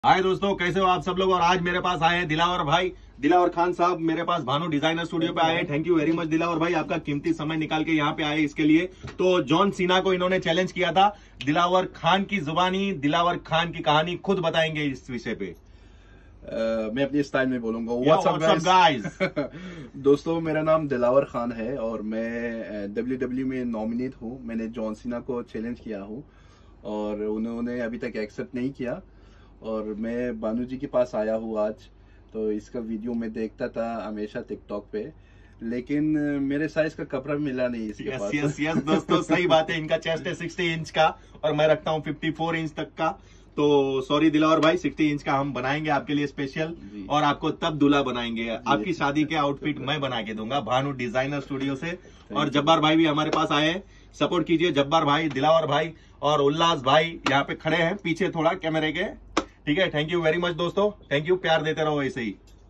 हाय दोस्तों, कैसे हो आप सब लोग। और आज मेरे पास आए हैं दिलावर भाई, दिलावर खान साहब मेरे पास भानु डिजाइनर स्टूडियो पे आए हैं। Thank you very much Dilawar भाई, आपका कीमती समय निकाल के यहाँ पे आए इसके लिए। तो जॉन सीना को इन्होंने चैलेंज किया था, दिलावर खान की जुबानी, दिलावर खान की कहानी खुद बताएंगे इस विषय पे। मैं अपनी स्टाइल में बोलूंगा। What's up guys? दोस्तों, मेरा नाम दिलावर खान है और मैं WWE में नॉमिनेट हूँ। मैंने जॉन सीना को चैलेंज किया हूँ और उन्होंने अभी तक एक्सेप्ट नहीं किया और मैं भानु जी के पास आया हूँ आज। तो इसका वीडियो मैं देखता था हमेशा टिकटॉक पे, लेकिन मेरे साइज का कपड़ा मिला नहीं इसके पास। यस दोस्तों, सही बात है। इनका चेस्ट है 60 इंच का और मैं रखता हूँ 54 इंच तक का। तो सॉरी दिलावर भाई, 60 इंच का हम बनाएंगे आपके लिए स्पेशल और आपको तब दूल्हा बनाएंगे। आपकी शादी के आउटफिट मैं बना के दूंगा भानु डिजाइनर स्टूडियो से। और जब्बार भाई भी हमारे पास आए हैं, सपोर्ट कीजिए जब्बार भाई, दिलावर भाई और उल्लास भाई यहाँ पे खड़े हैं पीछे थोड़ा कैमरे के। ठीक है, थैंक यू वेरी मच दोस्तों, थैंक यू, प्यार देते रहो ऐसे ही।